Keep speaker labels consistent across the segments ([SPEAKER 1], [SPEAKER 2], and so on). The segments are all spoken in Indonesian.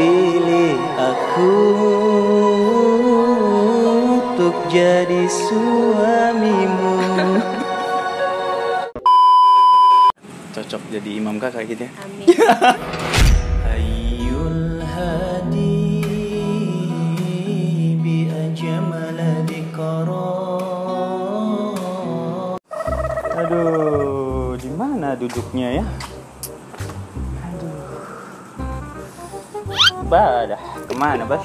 [SPEAKER 1] pilih aku untuk jadi suamimu. Cocok jadi imam kakak gitu ya.
[SPEAKER 2] Amin.
[SPEAKER 1] Ayyul hadi bi ajmal dikara. Aduh, di mana duduknya ya? Aduh. Badah, kemana Bas?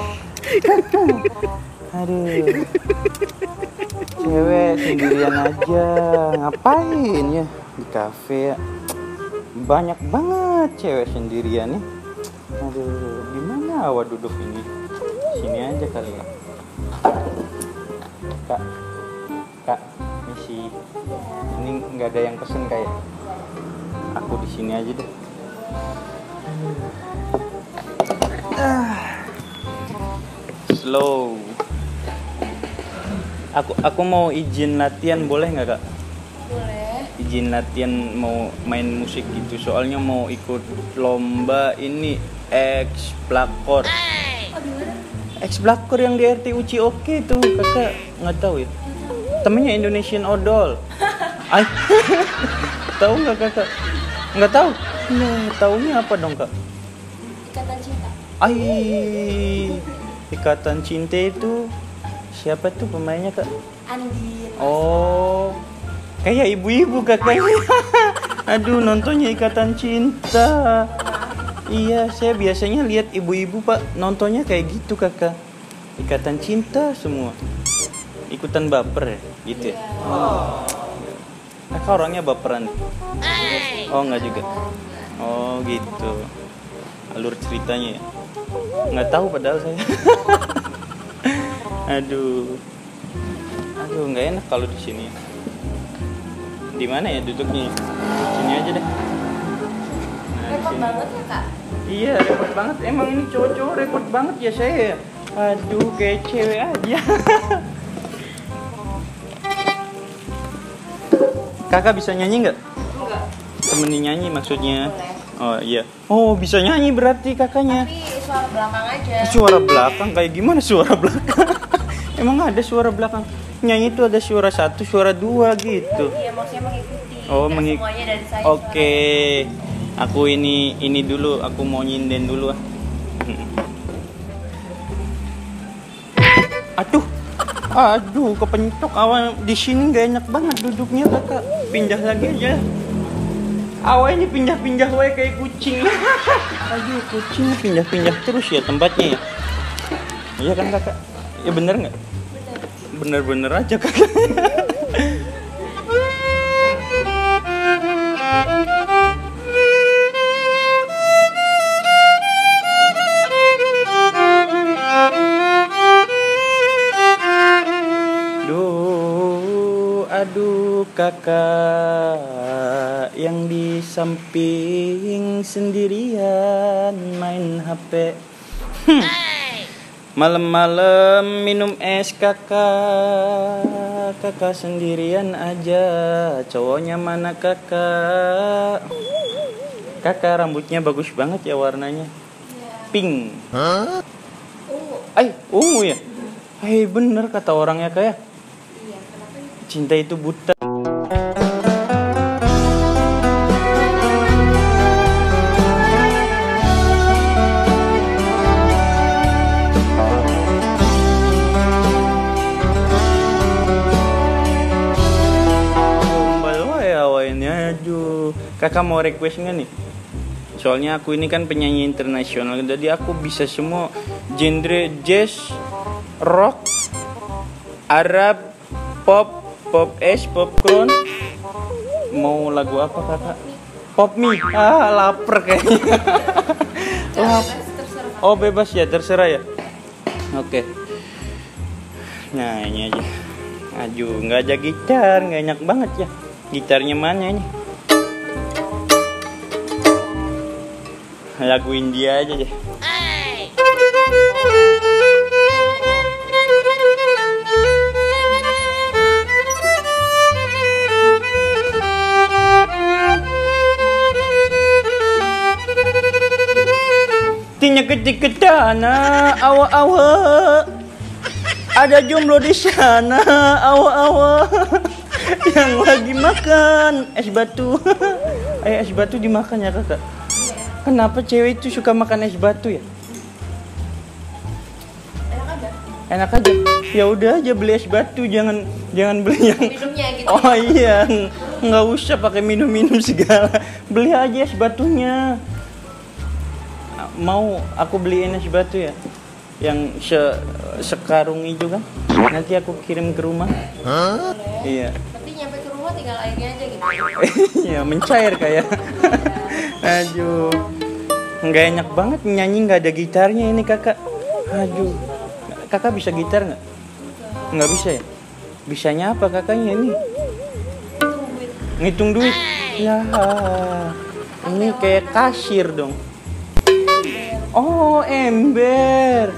[SPEAKER 1] Aduh. Cewek sendirian aja, ngapain ya di kafe ya? Banyak banget cewek sendirian nih. Aduh, di mana awak duduk ini? Sini aja kali ya. Kak, misi. Ini nggak ada yang pesen kayak. Aku di sini aja deh. Slow. Aku mau izin latihan, boleh nggak Kak?
[SPEAKER 2] Boleh.
[SPEAKER 1] Izin latihan mau main musik gitu, soalnya mau ikut lomba ini X Plakor.
[SPEAKER 2] Oh, di mana?
[SPEAKER 1] X Plakor yang di RT Uci Oke tuh, kakak nggak tahu ya? Temennya Indonesian Idol. Ay, tahu nggak kakak? Nggak tahu? Nah, taunya apa dong kak?
[SPEAKER 2] Ikatan Cinta.
[SPEAKER 1] Ay, Ikatan Cinta itu siapa tuh pemainnya kak?
[SPEAKER 2] Andi.
[SPEAKER 1] Oh, kayak ibu-ibu kakaknya. Aduh, nontonnya Ikatan Cinta. Iya, saya biasanya lihat ibu-ibu pak nontonnya kayak gitu kakak. Ikatan Cinta semua. Ikutan baper ya, gitu ya. Kakak orangnya baperan. Oh enggak juga. Oh gitu. Alur ceritanya ya. Nggak tahu padahal saya. Aduh, nggak enak kalau di sini. Di mana ya duduknya? Sini aja deh. Nah,
[SPEAKER 2] Repot banget ya kak.
[SPEAKER 1] Iya, repot banget. Emang ini cowok-cowok repot banget ya saya. Aduh, kayak cewek aja. Kakak bisa nyanyi nggak?
[SPEAKER 2] Enggak.
[SPEAKER 1] Temenin nyanyi maksudnya.
[SPEAKER 2] Boleh.
[SPEAKER 1] Oh iya. Oh, bisa nyanyi berarti kakaknya.
[SPEAKER 2] Tapi suara belakang aja.
[SPEAKER 1] Suara belakang kayak gimana suara belakang? Emang ada suara belakang? Nyanyi itu ada suara 1, suara 2 gitu.
[SPEAKER 2] Iya, maksudnya mengikuti.
[SPEAKER 1] Oh,
[SPEAKER 2] Nggak semuanya dari saya.
[SPEAKER 1] Oke. Aku ini dulu, aku mau nyinden dulu ah. Aduh, kepentok awal di sini nggak enak banget duduknya kakak. Pindah lagi aja. Awal ini pindah-pindah wae kayak kucing. Aduh, kucing pindah-pindah terus ya tempatnya ya. Iya kan kakak? Ya bener nggak? Bener-bener aja kakak. Aduh kakak yang di samping sendirian main HP. Malam-malam minum es kakak. Kakak sendirian aja. Cowoknya mana kakak? Kakak rambutnya bagus banget ya warnanya. Pink. Ungu ya? Bener kata orangnya kayak. Cinta itu buta. Aduh, kakak mau request nggak nih? Soalnya aku ini kan penyanyi internasional, jadi aku bisa semua genre jazz, rock, Arab, pop es, popcorn. Mau lagu apa kakak? Pop mie. Lapar kayaknya. Oh bebas ya, terserah ya. Oke. Nah ini aja. Aduh, nggak ada gitar, nggak enak banget ya. Gitarnya mana ini? Lagu India aja deh. Ting Punya ketik ke tanah, awa-awa. Ada jomblo di sana, awa-awa. Yang lagi makan es batu. Es batu dimakan ya kakak? Kenapa cewek itu suka makan es batu ya?
[SPEAKER 2] Enak aja.
[SPEAKER 1] Enak aja. Ya udah aja beli es batu, jangan beli yang
[SPEAKER 2] Minumnya gitu.
[SPEAKER 1] oh iya, nggak usah pakai minum-minum segala. Beli aja es batunya. Mau aku beliin es batu ya? Yang sekarung itu kan? Nanti aku kirim ke rumah. Iya.
[SPEAKER 2] Tapi nyampe ke rumah tinggal airnya aja gitu.
[SPEAKER 1] Iya, mencair kayak. Aduh. Nggak enak banget nyanyi nggak ada gitarnya ini kakak. Aduh. Kakak bisa gitar nggak? Nggak bisa ya? Bisanya apa kakaknya ini? Ngitung duit. Ya. Ini kayak kasir dong. Oh, ember.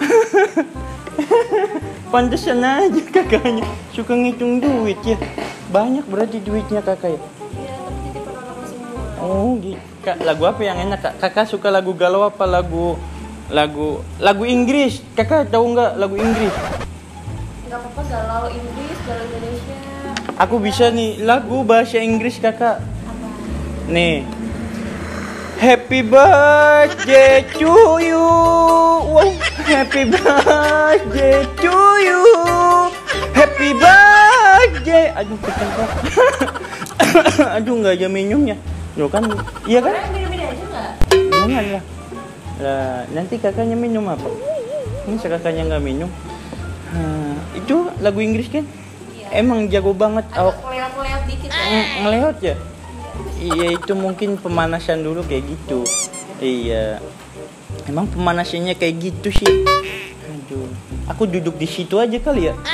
[SPEAKER 1] Pantesan aja kakaknya suka ngitung duit ya. Banyak berarti duitnya kakak ya.
[SPEAKER 2] Iya, tapi titip anak-anak semua.
[SPEAKER 1] Oh, gitu. Kak, lagu apa yang enak kak? Kakak suka lagu galau apa lagu Inggris? Kakak tahu nggak lagu Inggris?
[SPEAKER 2] Nggak apa-apa galau Inggris, galau Indonesia.
[SPEAKER 1] Aku bisa nih lagu bahasa Inggris kakak. Nih. Happy birthday to you. Wow, happy birthday to you. Happy birthday. Aduh, kecenggak. Aduh, nggak aja minumnya. Loh kan, iya kan?
[SPEAKER 2] Kalian beda-beda aja nggak?
[SPEAKER 1] Jangan lah. Lah, nanti kakaknya minum apa? Ini kakaknya nggak minum. Itu lagu Inggris kan?
[SPEAKER 2] Iya.
[SPEAKER 1] Emang jago banget.
[SPEAKER 2] Agak ngeleot-ngeleot dikit ya.
[SPEAKER 1] Ngeleot ya? Iya, itu mungkin pemanasan dulu kayak gitu. Iya. Emang pemanasannya kayak gitu sih. Aduh. Aku duduk di situ aja kali ya.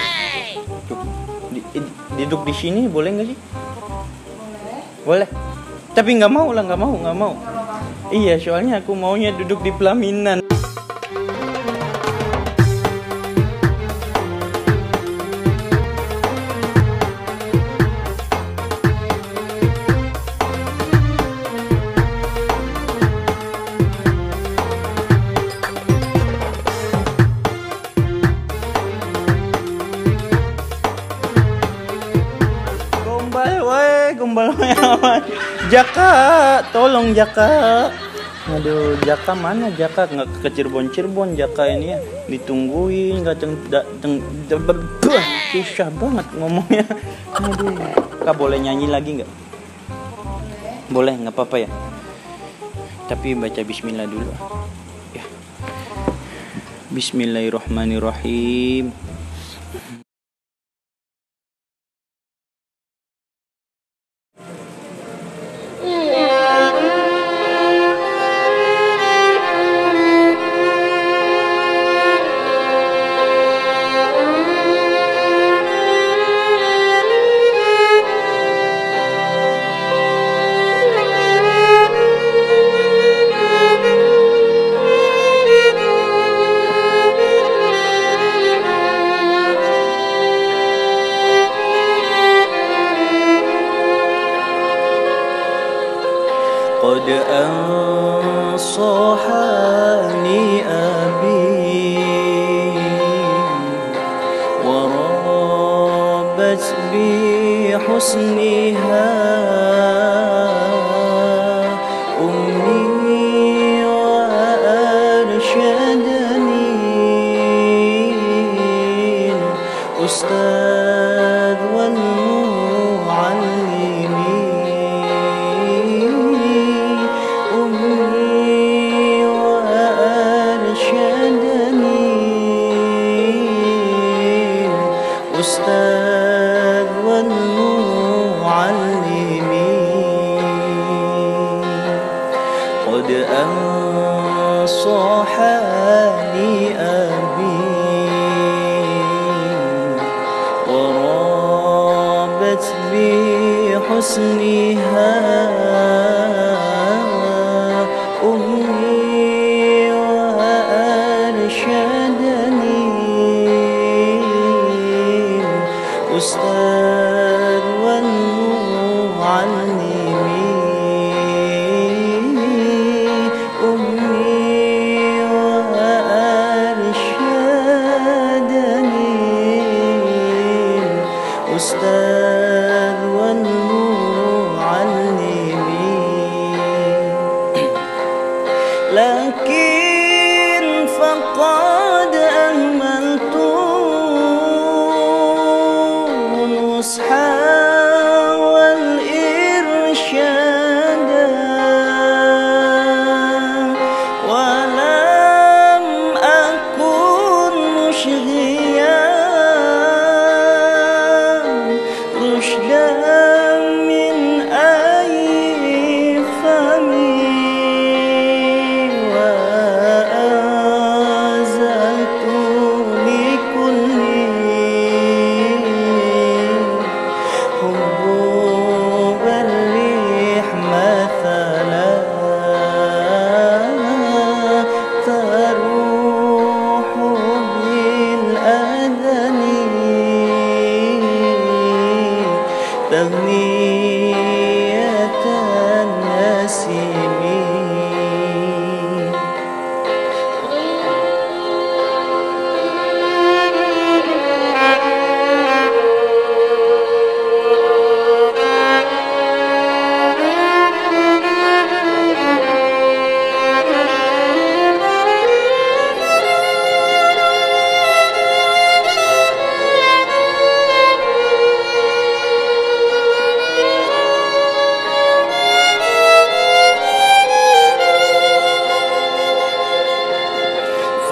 [SPEAKER 1] Duduk di sini boleh nggak sih?
[SPEAKER 2] Boleh.
[SPEAKER 1] Boleh. Tapi nggak mau lah, nggak mau.
[SPEAKER 2] Nggak apa-apa.
[SPEAKER 1] Iya, soalnya aku maunya duduk di pelaminan. Gombal awan. Jaka, tolong Jaka. Aduh, Jaka mana Jaka? Nggak ke Cirebon Jaka ini ya. Ditungguin, nggak susah banget ngomongnya. Aduh, Kak boleh nyanyi lagi nggak? Boleh, nggak apa-apa ya. Tapi baca Bismillah dulu. Ya. Bismillahirrahmanirrahim. قد أنصحني أبي ورابت بحسنها أمي وأرشدني الأستاذ والمعلم الأستاذ والمعلم قد أنصحني أبي ورابت بحسنها أمي وأرشدني الأستاذ والمعلم أمي وأرشدني الأستاذ والمعلم قد أنصحني أبي ورابت بحسنها أمي وأرشدني الأستاذ والمعلم أمي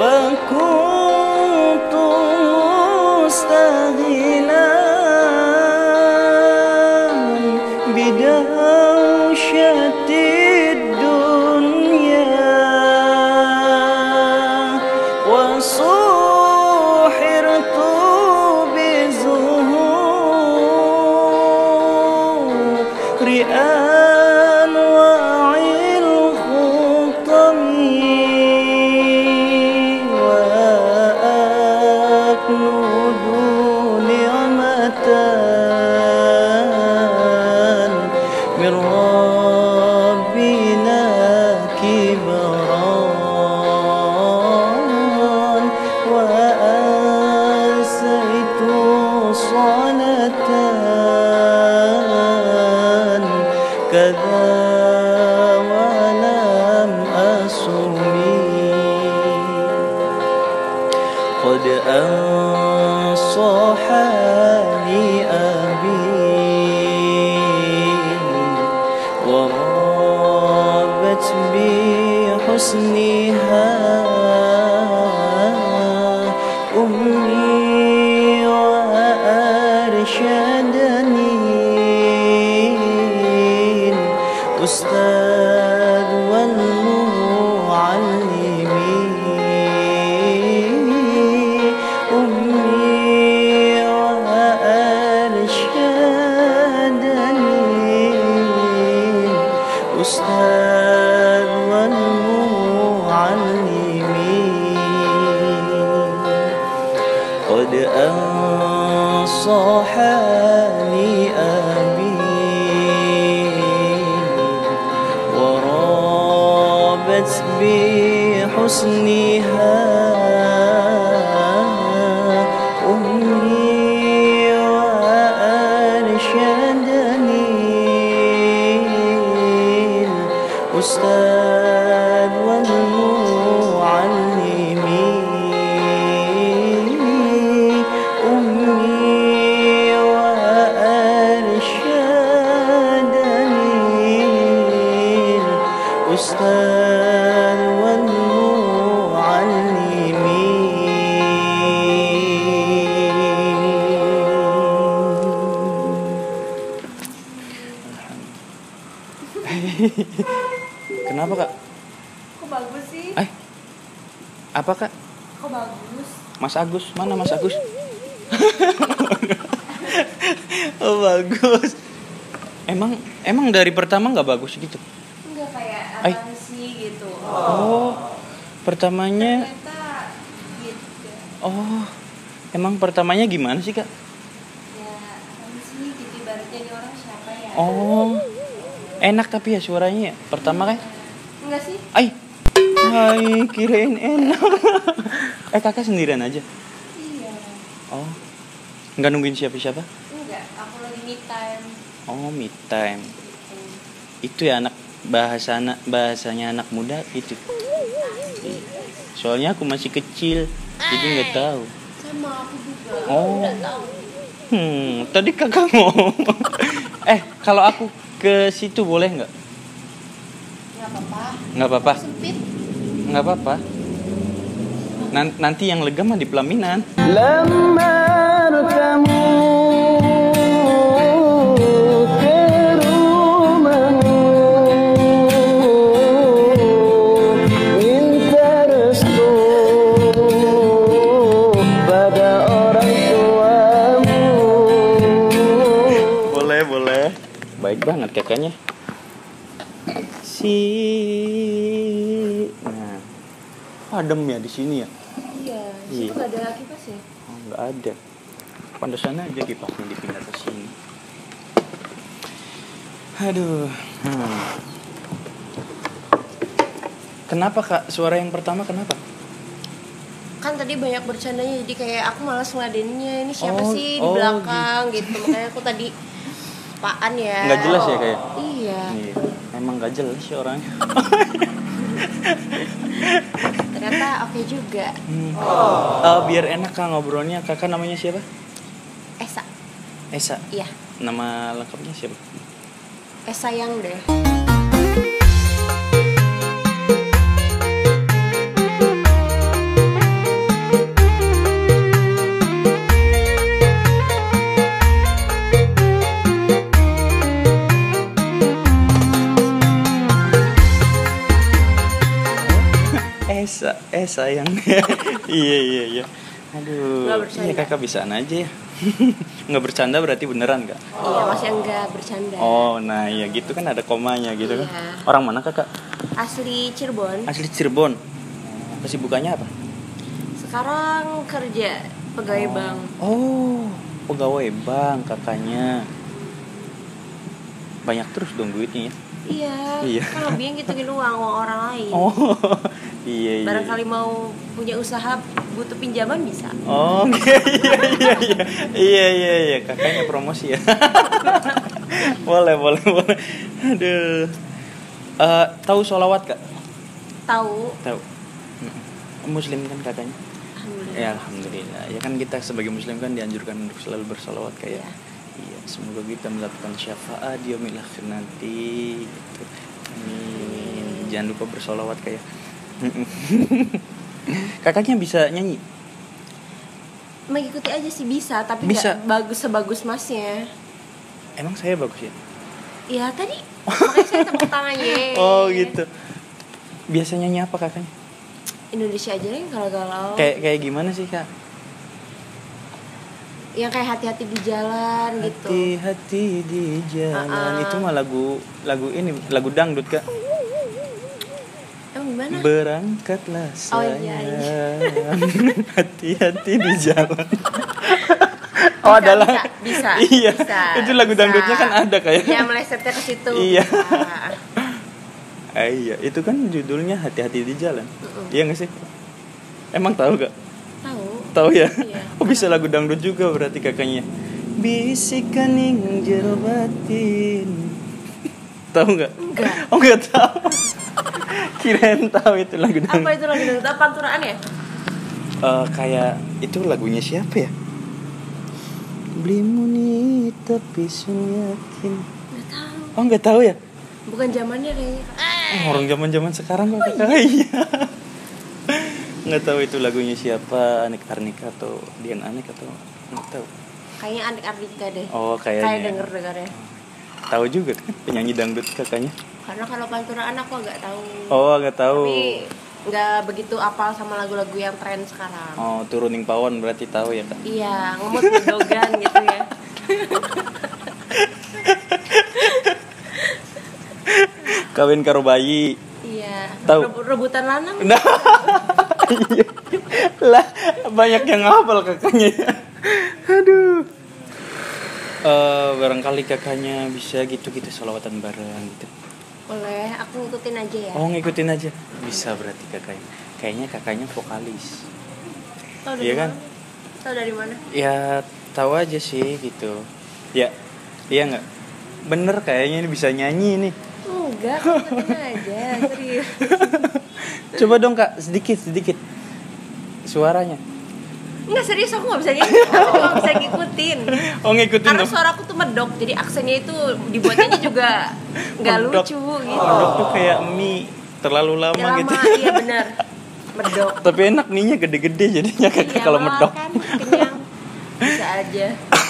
[SPEAKER 1] فكنت مستغلا بدهشة الدنيا وسحرت بزهور أنواع الخطم وأكنود نعمة من ربنا كبرا وأنسيت صلاة كذا ولم أصمي قد أنصحني أبي ورابت بحسنها أمي وأرشدني الأستاذ والمعلم أمي وأرشدني الأستاذ والمعلم قد أنصحني أبي ورابت بحسنها أمي وأرشدني الأستاذ والمعلم أمي وأرشدني الأستاذ والمعلم Kenapa kak?
[SPEAKER 2] Kok bagus sih?
[SPEAKER 1] Apa kak?
[SPEAKER 2] Kok bagus?
[SPEAKER 1] Mas Agus, mana Mas Agus? Oh bagus. Emang dari pertama nggak bagus gitu?
[SPEAKER 2] Enggak kayak apa sih gitu.
[SPEAKER 1] Oh, pertamanya.
[SPEAKER 2] Ternyata gitu.
[SPEAKER 1] Oh, emang pertamanya gimana sih kak?
[SPEAKER 2] Ya apa sih gitu ibaratnya ini orang siapa ya?
[SPEAKER 1] Oh, enak tapi ya suaranya ya. Pertama kan?
[SPEAKER 2] Enggak sih?
[SPEAKER 1] Hai, kirain enak. Kakak sendirian aja?
[SPEAKER 2] Iya.
[SPEAKER 1] Oh, nggak nungguin siapa-siapa?
[SPEAKER 2] Enggak, aku lagi me time.
[SPEAKER 1] Oh, me time. Itu ya bahasanya anak muda itu. Iya. Soalnya aku masih kecil, jadi nggak tahu.
[SPEAKER 2] Sama aku juga.
[SPEAKER 1] Oh.
[SPEAKER 2] Nggak tahu.
[SPEAKER 1] Tadi kakak ngomong. Kalau aku ke situ boleh nggak?
[SPEAKER 2] Nggak apa-apa.
[SPEAKER 1] Nggak apa-apa.
[SPEAKER 2] Sempit.
[SPEAKER 1] Nggak apa-apa. Nanti yang lega mah di pelaminan. Boleh. Baik banget kakaknya. Nah, adem ya di sini ya.
[SPEAKER 2] Iya.
[SPEAKER 1] Iya.
[SPEAKER 2] Situ nggak ada kipas ya?
[SPEAKER 1] Oh, nggak ada. Pantesan aja kipasnya dipindah ke sini. Aduh. Kenapa kak? Suara yang pertama kenapa?
[SPEAKER 2] Kan tadi banyak bercandanya jadi kayak aku malas ngeladeninnya. Ini siapa sih di
[SPEAKER 1] oh,
[SPEAKER 2] belakang gitu. Makanya aku tadi apaan ya?
[SPEAKER 1] Nggak jelas ya kayak?
[SPEAKER 2] Iya.
[SPEAKER 1] Emang nggak jelas sih orangnya.
[SPEAKER 2] Ternyata oke juga.
[SPEAKER 1] Biar enak kak ngobrolnya. Kakak namanya siapa? Esa.
[SPEAKER 2] Iya.
[SPEAKER 1] Nama lengkapnya siapa?
[SPEAKER 2] Esa yang deh.
[SPEAKER 1] sayang. Iya iya iya. Aduh,
[SPEAKER 2] Nggak bercanda.
[SPEAKER 1] iya kakak bisaan aja ya. Nggak bercanda berarti beneran kak?
[SPEAKER 2] Iya, masih enggak bercanda.
[SPEAKER 1] Oh, nah iya gitu kan ada komanya gitu kan.
[SPEAKER 2] Iya.
[SPEAKER 1] Orang mana kakak?
[SPEAKER 2] Asli Cirebon.
[SPEAKER 1] Asli Cirebon. Kesibukannya apa?
[SPEAKER 2] Sekarang kerja pegawai bank.
[SPEAKER 1] Oh, pegawai bank kakaknya. Banyak terus dong duitnya ya.
[SPEAKER 2] Iya.
[SPEAKER 1] Iya.
[SPEAKER 2] Kan lebih ngitungin uang orang lain.
[SPEAKER 1] Oh, iya iya.
[SPEAKER 2] Barangkali mau punya usaha butuh pinjaman bisa.
[SPEAKER 1] Oh, iya iya iya iya. Iya iya iya, kakaknya promosi ya. Boleh boleh boleh. Aduh. Tahu sholawat kak?
[SPEAKER 2] Tahu.
[SPEAKER 1] Tahu. Muslim kan kakaknya?
[SPEAKER 2] Alhamdulillah.
[SPEAKER 1] Ya alhamdulillah. Ya kan kita sebagai muslim kan dianjurkan untuk selalu bersolawat kayak. Iya, semoga kita mendapatkan syafaat di yaumil akhir nanti. Gitu. Amin. Jangan lupa bersolawat kayak. Kakaknya bisa nyanyi?
[SPEAKER 2] Mengikuti aja sih bisa, tapi
[SPEAKER 1] Bisa.
[SPEAKER 2] nggak bagus sebagus masnya.
[SPEAKER 1] Emang saya bagus ya?
[SPEAKER 2] Iya tadi makanya saya tepuk tangan ye.
[SPEAKER 1] Oh gitu. Biasa nyanyi apa kakaknya?
[SPEAKER 2] Indonesia aja yang galau-galau.
[SPEAKER 1] Kayak gimana sih kak?
[SPEAKER 2] Yang kayak hati-hati di jalan gitu.
[SPEAKER 1] Hati-hati di jalan. Itu mah lagu ini lagu dangdut kak.
[SPEAKER 2] Emang gimana?
[SPEAKER 1] Berangkatlah
[SPEAKER 2] Oh,
[SPEAKER 1] sayang.
[SPEAKER 2] iya.
[SPEAKER 1] Hati-hati di jalan.
[SPEAKER 2] Bisa,
[SPEAKER 1] adalah
[SPEAKER 2] bisa.
[SPEAKER 1] Iya.
[SPEAKER 2] Bisa,
[SPEAKER 1] Itu lagu dangdutnya kan ada kayak.
[SPEAKER 2] Ya melesetnya ke situ.
[SPEAKER 1] Iya.
[SPEAKER 2] Bisa.
[SPEAKER 1] Iya, itu kan judulnya hati-hati di jalan. Iya nggak sih? Emang tahu gak?
[SPEAKER 2] Tahu.
[SPEAKER 1] Tahu ya?
[SPEAKER 2] Iya.
[SPEAKER 1] Oh bisa lagu dangdut juga berarti kakaknya. Bisikan injil batin. Tahu nggak?
[SPEAKER 2] Enggak.
[SPEAKER 1] Oh nggak tahu. Kirain tahu itu lagu dangdut.
[SPEAKER 2] Apa itu lagi dangdut? Apa panturaan ya?
[SPEAKER 1] Kayak itu lagunya siapa ya? Beli muni tapi sun yakin.
[SPEAKER 2] Enggak tahu.
[SPEAKER 1] Oh nggak tahu ya?
[SPEAKER 2] Bukan zamannya kayaknya.
[SPEAKER 1] Orang zaman sekarang kok kakak. Iya. Nggak tahu itu lagunya siapa, Anik Arnika atau Dian Anik atau nggak tahu.
[SPEAKER 2] Kayaknya Anik Ardika deh.
[SPEAKER 1] Oh
[SPEAKER 2] Kayak
[SPEAKER 1] kayaknya.
[SPEAKER 2] denger ya.
[SPEAKER 1] Tahu juga kan penyanyi dangdut kakaknya.
[SPEAKER 2] Karena kalau panturaan aku agak tahu.
[SPEAKER 1] Oh nggak tahu.
[SPEAKER 2] Tapi nggak begitu apal sama lagu-lagu yang tren sekarang.
[SPEAKER 1] Oh turuning pawon berarti tahu ya kak.
[SPEAKER 2] Iya, ngemut dogan gitu ya.
[SPEAKER 1] Kawin karo bayi.
[SPEAKER 2] Iya.
[SPEAKER 1] Tahu.
[SPEAKER 2] Rebutan lanang.
[SPEAKER 1] Nah, iya. Lah banyak yang hafal kakaknya. Aduh. Barangkali kakaknya bisa gitu kita sholawatan bareng gitu.
[SPEAKER 2] Boleh, aku ngikutin aja ya.
[SPEAKER 1] Oh ngikutin aja. Bisa berarti kakaknya. Kayaknya kakaknya vokalis.
[SPEAKER 2] Tahu dari
[SPEAKER 1] Iya
[SPEAKER 2] mana?
[SPEAKER 1] kan?
[SPEAKER 2] Tahu dari mana?
[SPEAKER 1] Ya tahu aja sih gitu. Ya, iya nggak? Bener kayaknya ini bisa nyanyi nih.
[SPEAKER 2] Enggak, ngikutin aja, serius.
[SPEAKER 1] Coba dong kak, sedikit suaranya.
[SPEAKER 2] Enggak serius, aku nggak bisa nyanyi. Aku cuma bisa ngikutin.
[SPEAKER 1] Oh ngikutin
[SPEAKER 2] Karena
[SPEAKER 1] dong.
[SPEAKER 2] suaraku tuh medok, jadi aksennya itu dibuatnya juga nggak
[SPEAKER 1] Medok.
[SPEAKER 2] lucu gitu.
[SPEAKER 1] Medok tuh kayak mie terlalu lama,
[SPEAKER 2] Ya,
[SPEAKER 1] gitu.
[SPEAKER 2] iya benar. Medok.
[SPEAKER 1] Tapi enak mie-nya gede-gede jadinya kakak
[SPEAKER 2] Iya,
[SPEAKER 1] kalau
[SPEAKER 2] malah
[SPEAKER 1] medok.
[SPEAKER 2] kan kenyang. Bisa aja.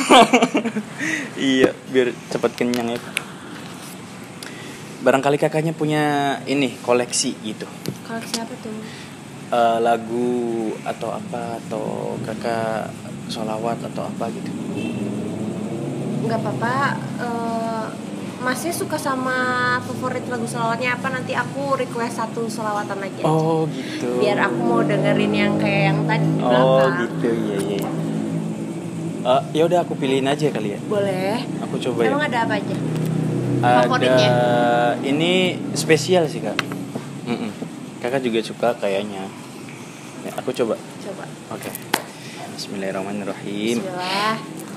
[SPEAKER 1] Iya, biar cepat kenyang ya. Barangkali kakaknya punya ini koleksi gitu.
[SPEAKER 2] Koleksi apa tuh?
[SPEAKER 1] Lagu atau apa atau kakak sholawat atau apa gitu.
[SPEAKER 2] Nggak apa-apa. Masnya suka sama favorit lagu sholawatnya apa? Nanti aku request satu sholawatan lagi aja.
[SPEAKER 1] Oh gitu.
[SPEAKER 2] Biar aku mau dengerin yang kayak yang tadi di
[SPEAKER 1] Oh
[SPEAKER 2] belakang.
[SPEAKER 1] gitu, iya iya. Ya udah aku pilihin aja kali ya.
[SPEAKER 2] Boleh.
[SPEAKER 1] Aku coba
[SPEAKER 2] Emang
[SPEAKER 1] ya.
[SPEAKER 2] ada apa aja?
[SPEAKER 1] Ada
[SPEAKER 2] favoritnya?
[SPEAKER 1] ini spesial sih kak. Kakak juga suka kayaknya. Ya, aku coba.
[SPEAKER 2] Coba.
[SPEAKER 1] Oke. Bismillahirrahmanirrahim.
[SPEAKER 2] Bismillah.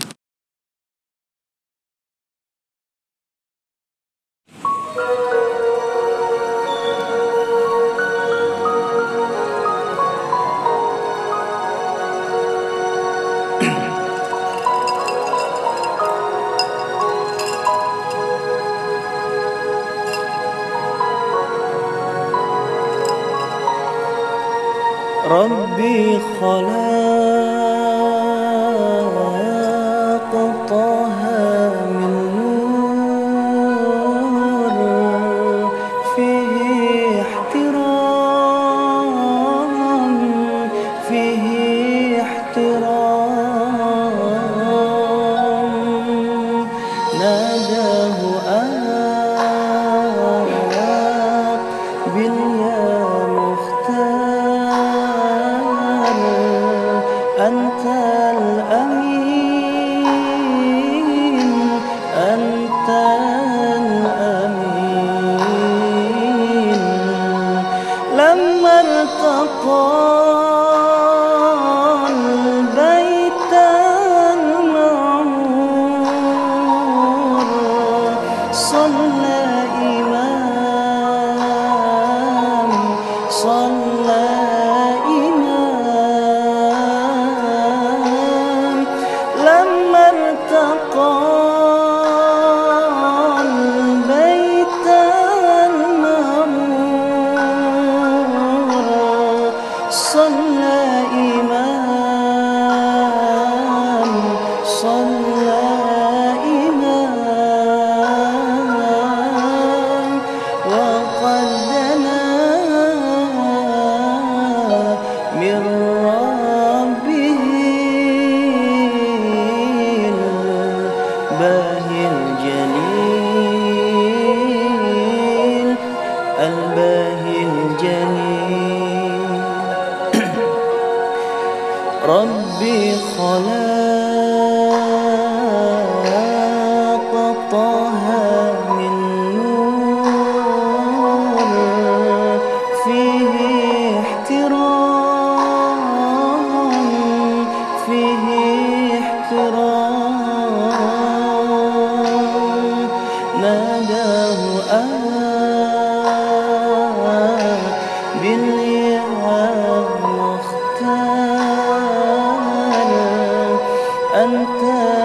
[SPEAKER 1] ربي خلق طه من نور فيه احترام فيه احترام ناداه باليا مختار أنت الأمين أنت الأمين لما ارتقى البيت المعمور صلى إمام صلى إمام لما ارتقى البيت المعمور صلى إمام صلى إمام وقد دنا من ربه الباهي الجليل الباهي الجليل ربي خلق طه من نور فيه احترام فيه احترام ناداه باليا مختار أنت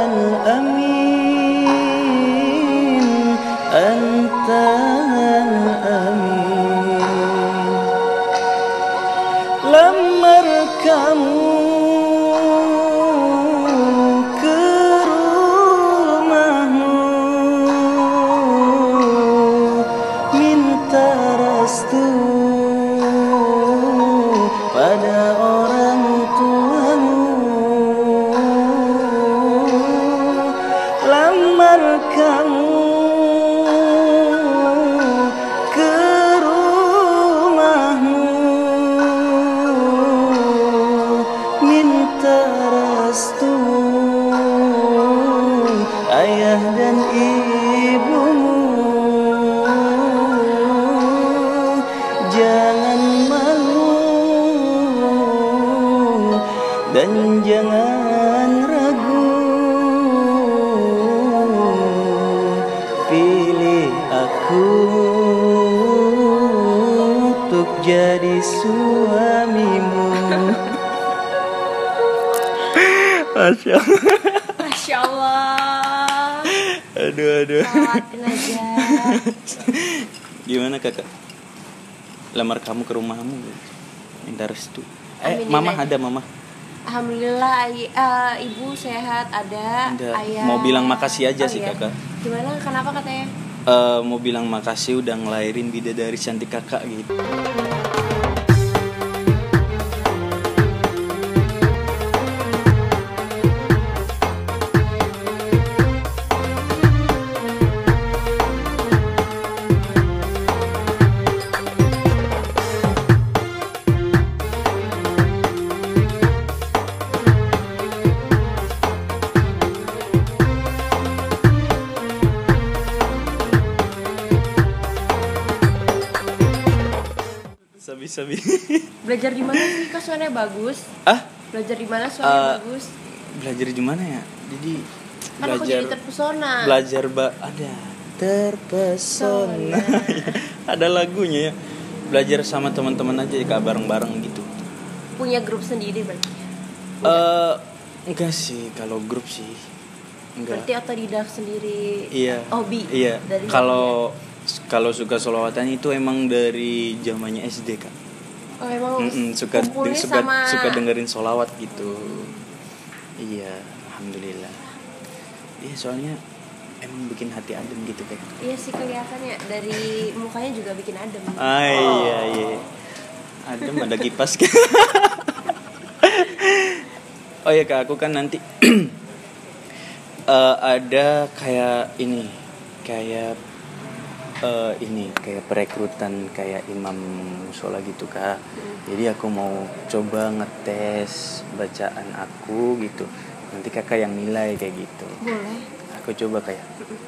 [SPEAKER 1] الأمين أنت الأمين لما اركموا كرمه minta restu pada orang tuamu lamar kamu ke rumahmu minta restu ayah dan ibumu jangan malu dan jangan ragu pilih aku untuk jadi suamimu. Masya Allah.
[SPEAKER 2] Masya Allah.
[SPEAKER 1] Aduh.
[SPEAKER 2] Lewatin aja.
[SPEAKER 1] Gimana kakak? Lamar kamu ke rumahmu, minta restu.
[SPEAKER 2] Aminin
[SPEAKER 1] Mama
[SPEAKER 2] aja.
[SPEAKER 1] ada mama.
[SPEAKER 2] Alhamdulillah ibu sehat ada. Ayah.
[SPEAKER 1] Mau bilang makasih aja sih
[SPEAKER 2] iya.
[SPEAKER 1] kakak.
[SPEAKER 2] Gimana? Kenapa katanya?
[SPEAKER 1] Mau bilang makasih udah ngelahirin bidadari cantik kakak gitu. Sabi-sabi.
[SPEAKER 2] Belajar di mana sih? Kok suaranya bagus?
[SPEAKER 1] Ah?
[SPEAKER 2] Belajar di mana suaranya bagus?
[SPEAKER 1] Belajar di mana ya? Jadi
[SPEAKER 2] Kan aku jadi terpesona.
[SPEAKER 1] Belajar ada terpesona. Ada lagunya ya. Belajar sama teman-teman aja Kak, bareng-bareng gitu.
[SPEAKER 2] Punya grup sendiri berarti?
[SPEAKER 1] Enggak sih, kalau grup sih. Enggak.
[SPEAKER 2] Berarti otodidak sendiri.
[SPEAKER 1] Iya.
[SPEAKER 2] Hobi.
[SPEAKER 1] Iya.
[SPEAKER 2] Dari
[SPEAKER 1] Kalau suka sholawatan itu emang dari zamannya SD Kak.
[SPEAKER 2] Oh emang
[SPEAKER 1] suka
[SPEAKER 2] sama...
[SPEAKER 1] dengerin sholawat gitu. Iya, alhamdulillah. Iya, soalnya emang bikin hati adem gitu Kak.
[SPEAKER 2] Iya sih kelihatannya dari mukanya juga bikin adem.
[SPEAKER 1] Iya. Adem ada kipas. Oh ya kak, aku kan nanti ada kayak ini, kayak kayak perekrutan kayak imam musola gitu kak. Jadi aku mau coba ngetes bacaan aku gitu. Nanti kakak yang nilai kayak gitu.
[SPEAKER 2] Boleh.
[SPEAKER 1] Aku coba kayak.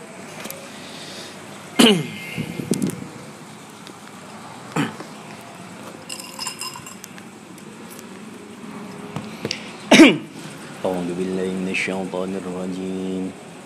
[SPEAKER 1] A'udzu billahi minasyaitonir rajim.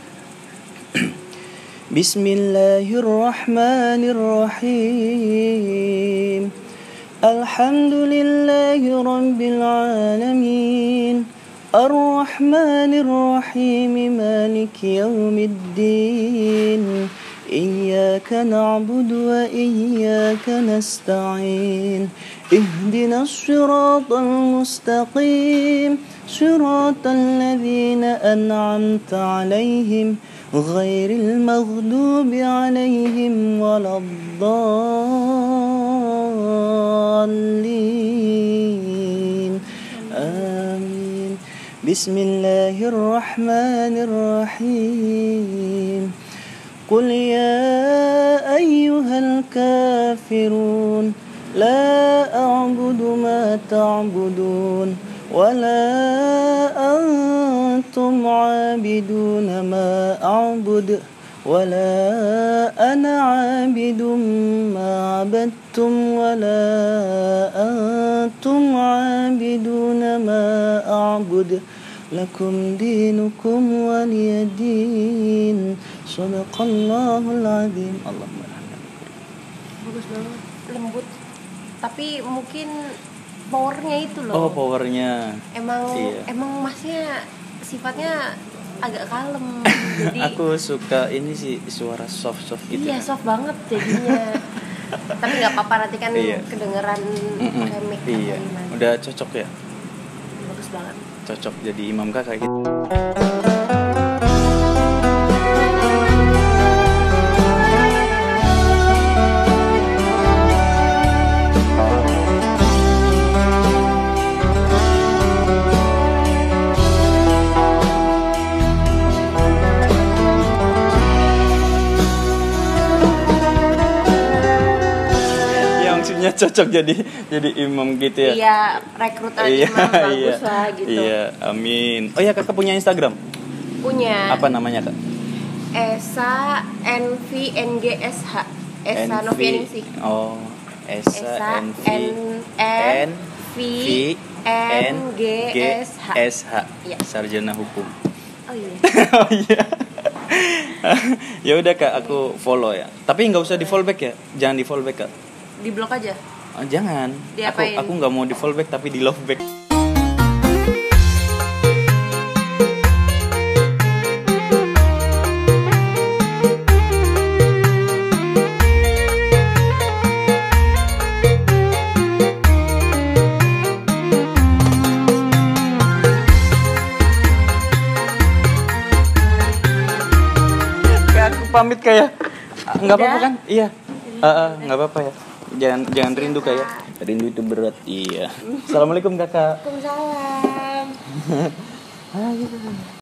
[SPEAKER 1] Bismillahirrahmanirrahim. Alhamdulillahi rabbil alamin. Ar-Rahmanir Rahim. Maliki yaumiddin. Iyyaka na'budu wa iyyaka nasta'in. Ihdinas siratal mustaqim. Siratal ladzina an'amta 'alaihim ghairil maghdubi 'alaihim waladdallin. Amin. Bismillahirrahmanirrahim. Qul ya ayyuhal kafirun la a'budu ma ta'budun ولا أنتم عابدون ما أعبد ولا أنا عابد ما عبدتم ولا أنتم عابدون ما أعبد لكم دينكم ولي دين صدق الله العظيم. اللهم
[SPEAKER 2] bagus banget, lembut, tapi mungkin powernya itu loh.
[SPEAKER 1] Oh, powernya.
[SPEAKER 2] Emang masnya sifatnya agak kalem. Jadi
[SPEAKER 1] aku suka ini sih suara soft gitu.
[SPEAKER 2] Iya, soft banget jadinya. Tapi nggak apa-apa, nanti kan kedengeran pakai mic.
[SPEAKER 1] Iya. Udah cocok ya?
[SPEAKER 2] Bagus banget.
[SPEAKER 1] Cocok jadi imam kakak gitu. Cocok jadi imam gitu ya.
[SPEAKER 2] Iya, rekrutan imam bagus lah gitu.
[SPEAKER 1] Iya, amin. Oh ya, kakak punya Instagram?
[SPEAKER 2] Punya.
[SPEAKER 1] Apa namanya kak?
[SPEAKER 2] Esa NVNGSH. Esa Novianingsih.
[SPEAKER 1] Oh, Esa NVNGSH.
[SPEAKER 2] Iya.
[SPEAKER 1] Sarjana hukum.
[SPEAKER 2] Oh iya.
[SPEAKER 1] Oh iya. Ya udah kak, aku follow ya. Tapi nggak usah di follow back ya. Jangan di follow back kak.
[SPEAKER 2] Di blok aja.
[SPEAKER 1] Oh, jangan.
[SPEAKER 2] Diapain?
[SPEAKER 1] Aku nggak mau di follow back tapi di love back. Kayak aku pamit kayak. Nggak apa-apa kan? Iya. Nggak apa-apa ya. Jangan rindu kayak. Rindu itu berat. Iya. Assalamualaikum kakak.
[SPEAKER 2] Waalaikumsalam.